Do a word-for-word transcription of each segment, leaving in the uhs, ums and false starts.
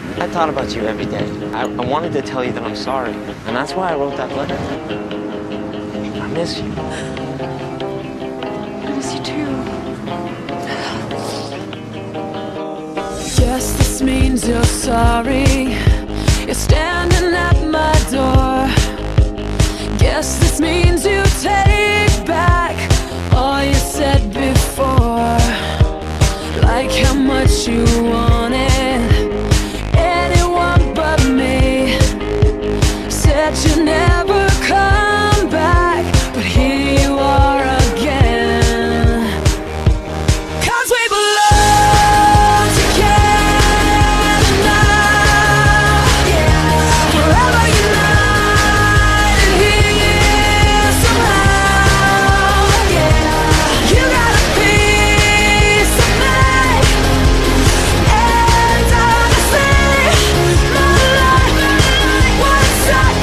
I thought about you every day. I, I wanted to tell you that I'm sorry, and that's why I wrote that letter. I miss you. I miss you too. Guess this means you're sorry. You're standing at my door. Guess this means you take back all you said before. Like how much you wanted anyone but me. Said you never come back, but here you are again. 'Cause we belong together now, yeah. Forever united here somehow, yeah. You got a piece of me, and honestly, my life would suck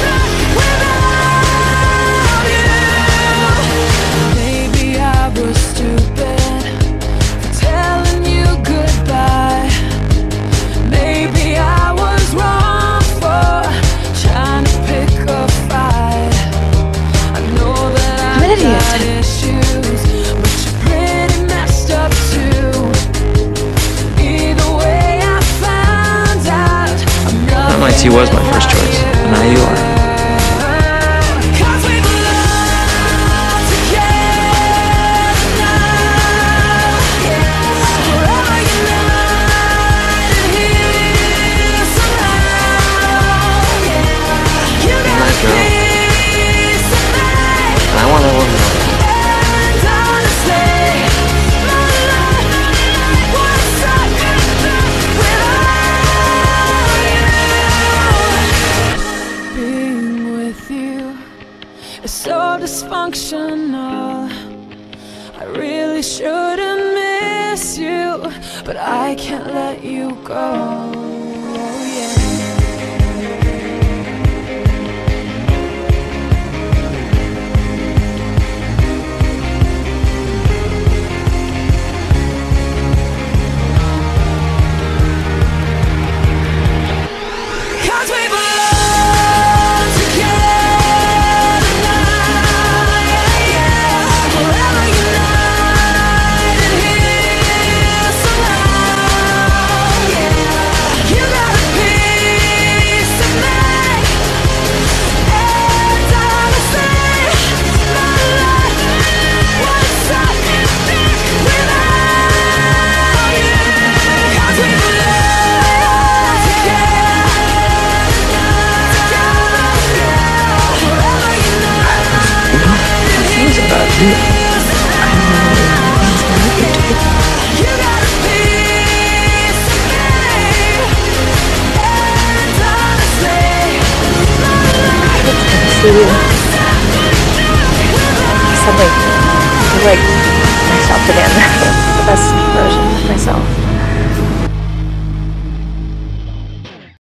without you. Maybe I was stupid for telling you goodbye. Maybe I was wrong for trying to pick a fight. I know that I I'm an idiot. got issues, but you're pretty messed up too. Either way, I found out I'm not M I T was my first choice, and now you are. 'Cause we belong together now, yeah. Forever united here somehow, yeah. You got Nice a girl. piece of me, And I want everyone to know that. and honestly, my life would suck without you. Being with you is so dysfunctional. I really shouldn't miss you, but I can't let you go. Yeah. 'Cause we belong together now, yeah, yeah. Forever united here somehow, yeah. You got a piece of me, and honestly, my life would suck without you. 'Cause we belong together, together, yeah. Forever united Things about you. You got a piece of me, and honestly, my life See you. Suddenly, I feel like myself again. The best version of myself.